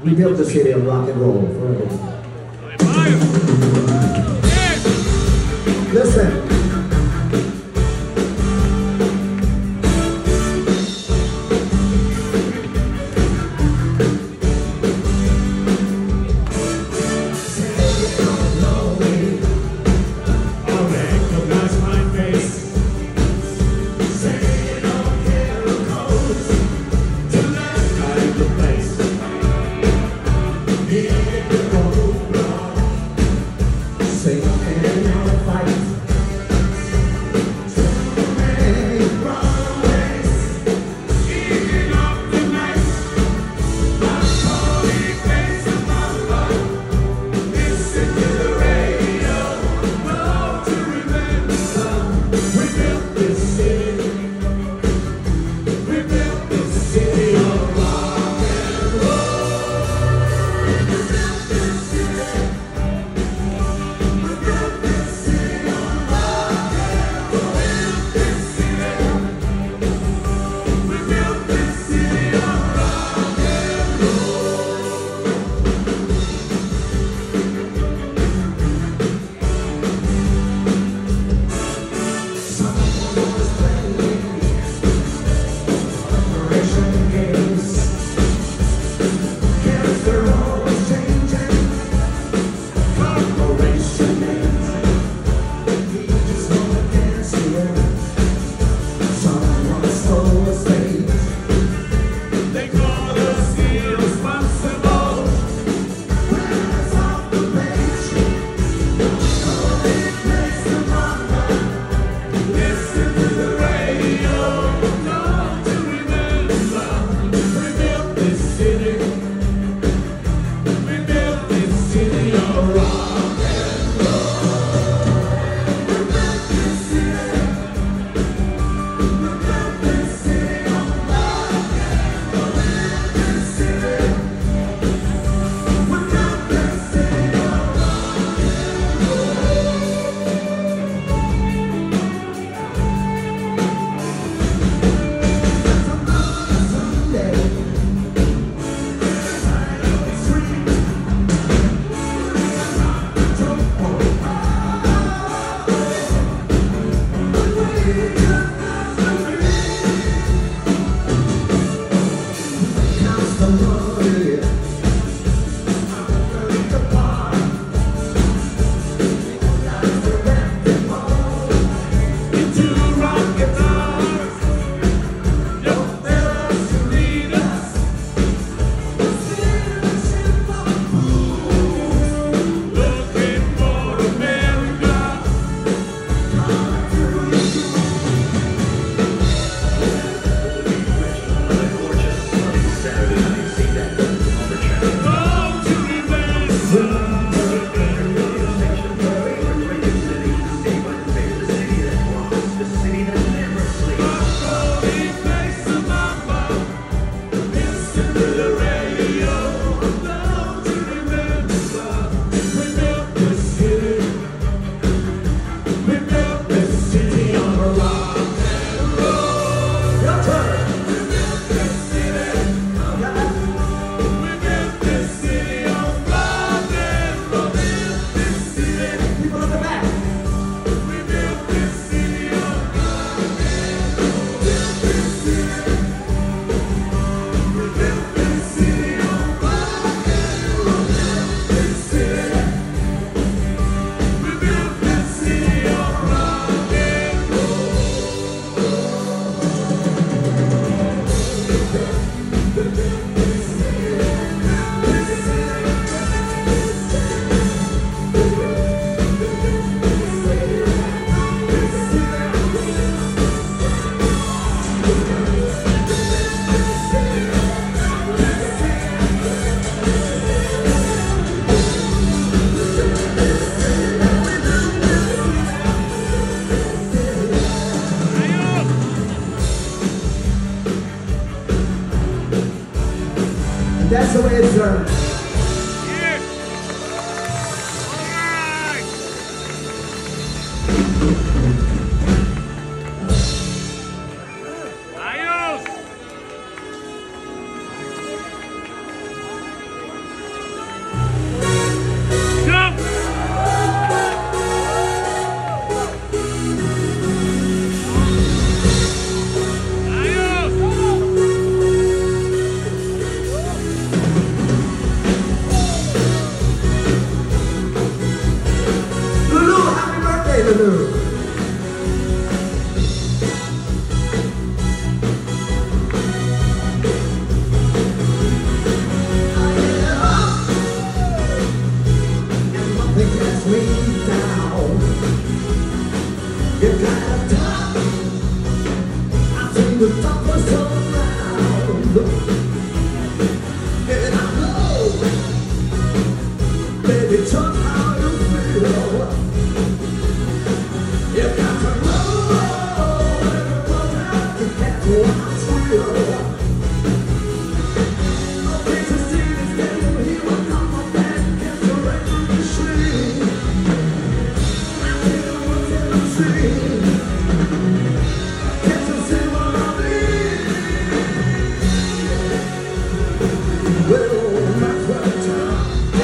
We built the city of rock and roll forever. Listen. That's the way it's done. It's just how you feel. You got to roll, and you get what's real. Okay, to see this game, he will come up and get the record machine. I think it was in the scene. Can't you see what I mean? Well, my friend,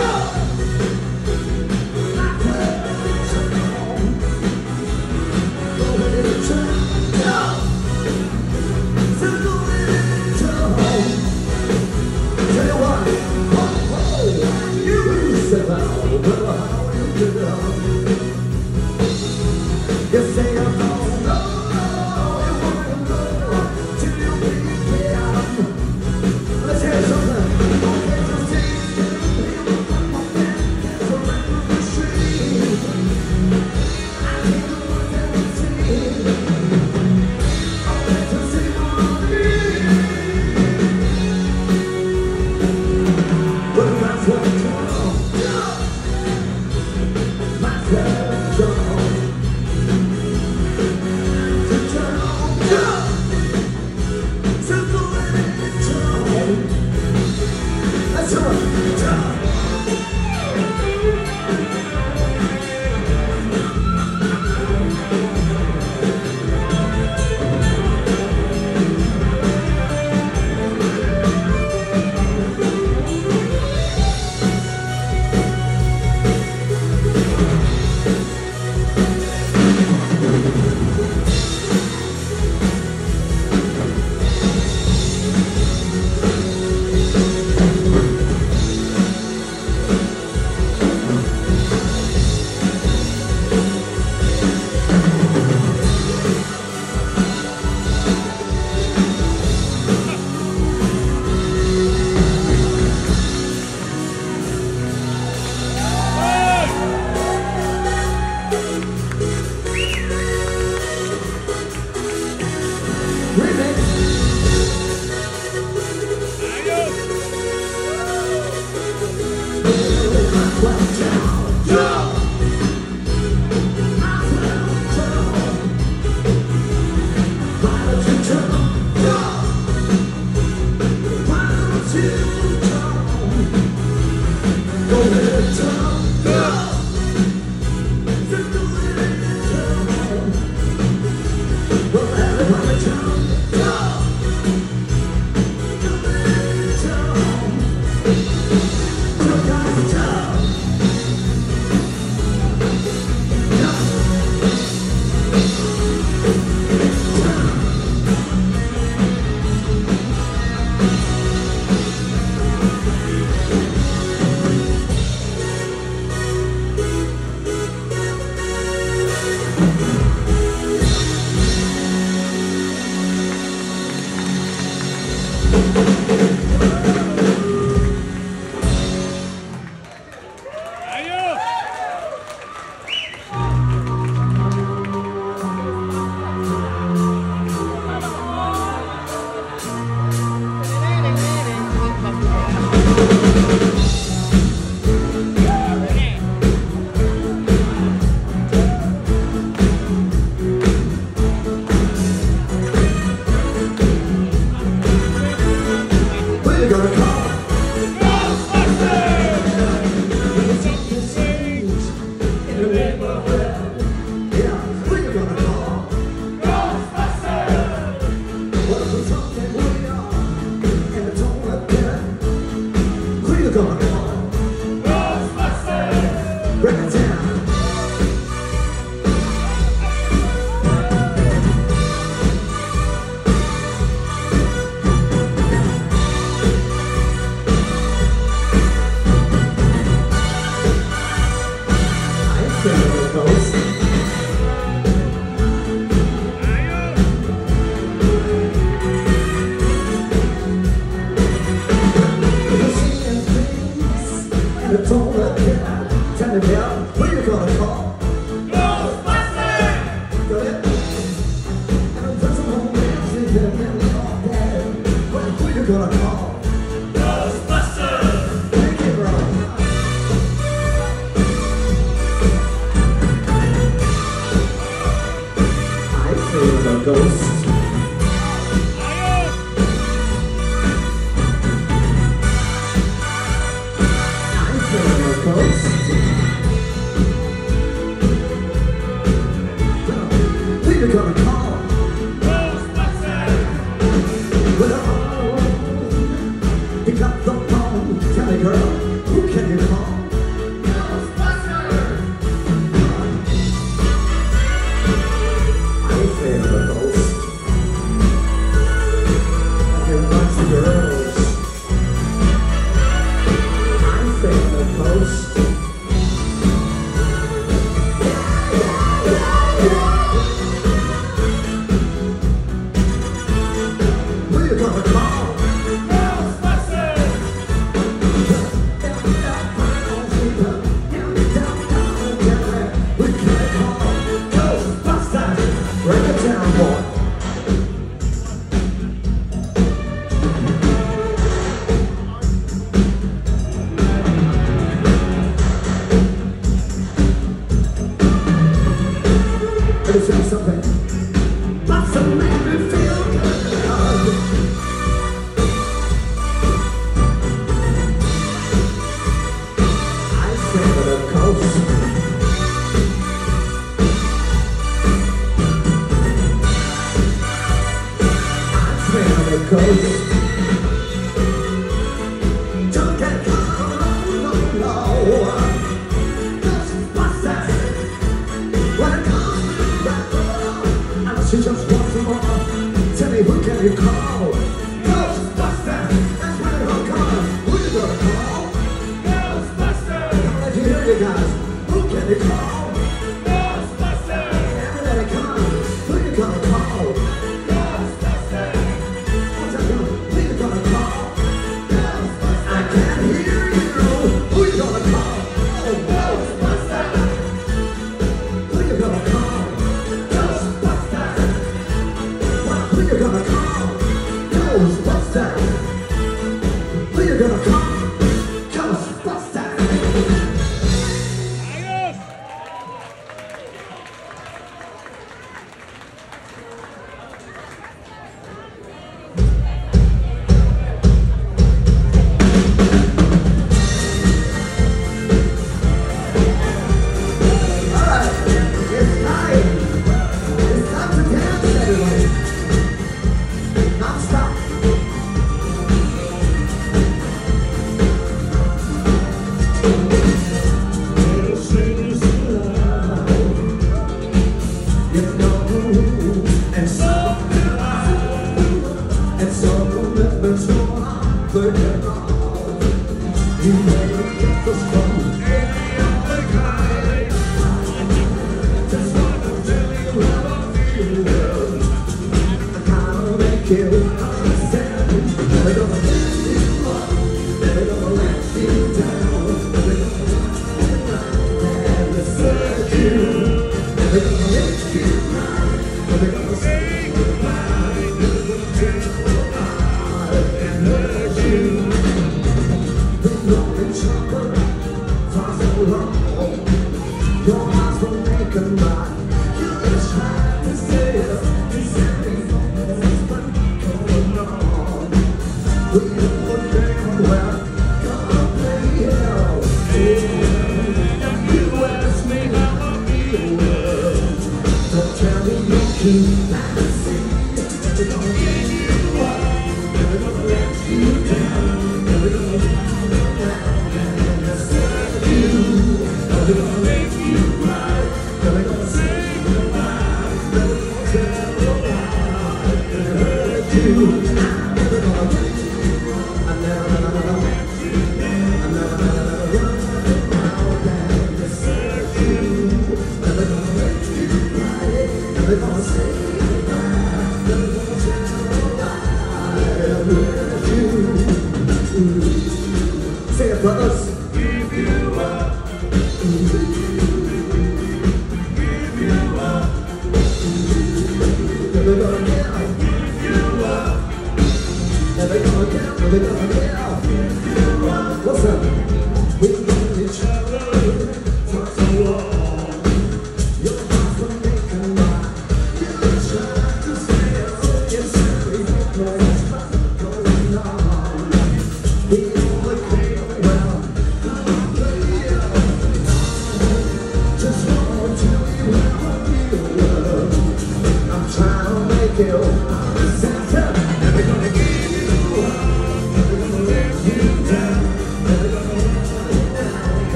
you say I'm no, no, you wanna go till you begin. Let's hear something. Okay, just take it, he will come up and get the record machine. I think it was everything. Okay, just see what I mean. Well, that's what it's all. My pleasure.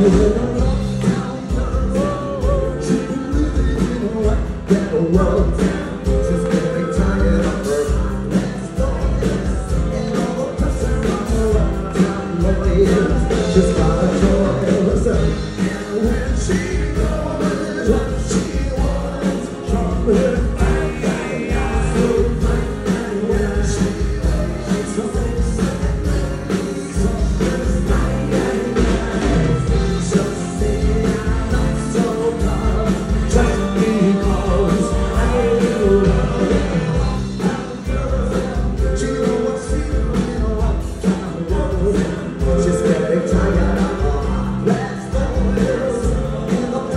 Just got a choice, and when she knows what she wants from her, so fine, and when she wakes up, just say I'm not so tough, just because I love her. She knows what she wants, just getting tired of her. Let's go in the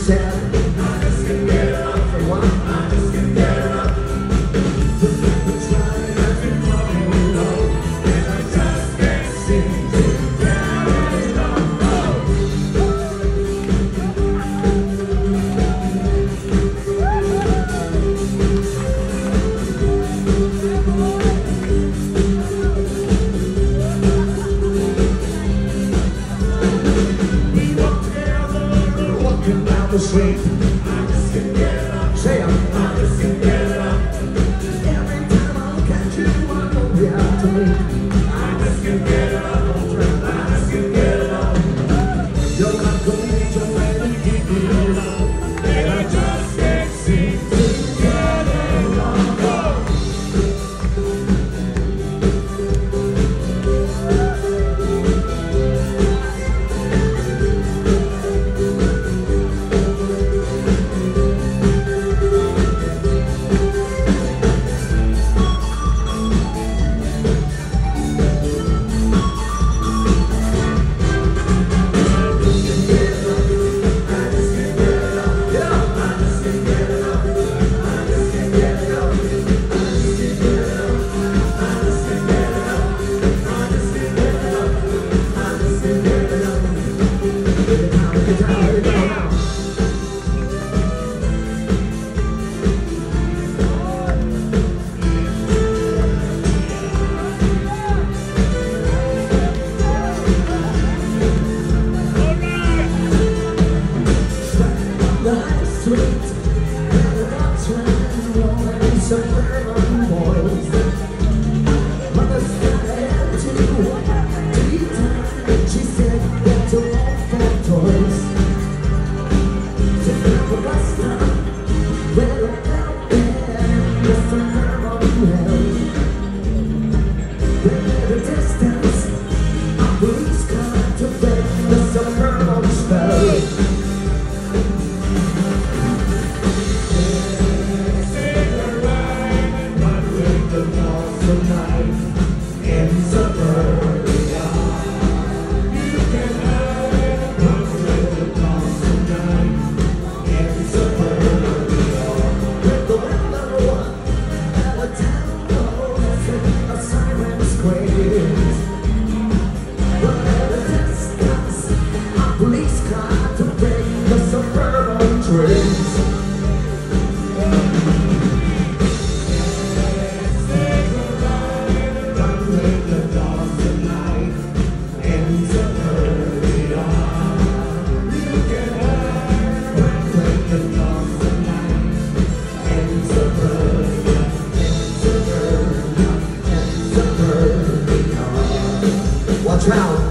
said, I just can't get enough. I just can't get enough. The people's trying as we fall low, and I just can't seem to get enough. Walking down the street, I just can't get enough. Say it. I just can't get enough. Every time I look at you, I know we have to meet. I just can't get enough. I just can't get enough. You're not going to need your way to keep me around, and I just can't seem to get enough. Watch out.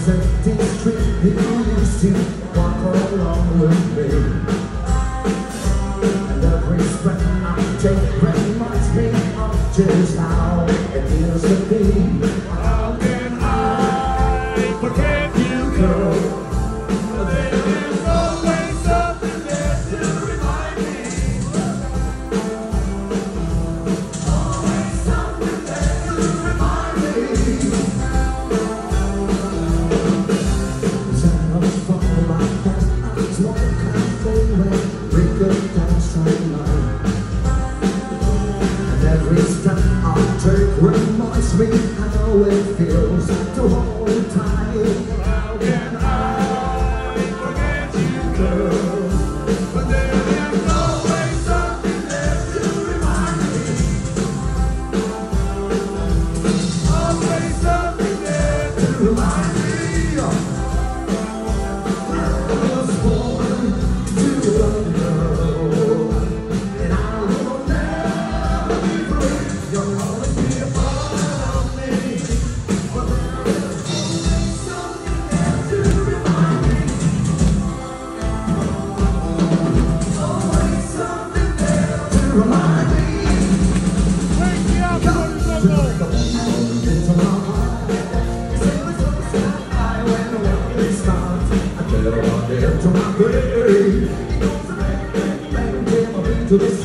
empty street you used to walk along with me. And every step I take reminds me of just how it feels to be. How can I forget you, girl? There is always something there to remind me. Always something there to remind me. Sounds from my heart, I smoke cafe where we could dance right now. And every step I take reminds me how it feels to hold tight. How can I forget you, girl? But there is always something there to remind me. Always something there to remind me. I was born to love you, and I will never be free. You'll always be a part of me. But there is always something there to remind me. Always something there to remind me. Wake me up, Come Tony to Loco. the moment into my heart. Say it was so sad when we start. I never want to my grave. It goes bang, bang, bang, bang, to the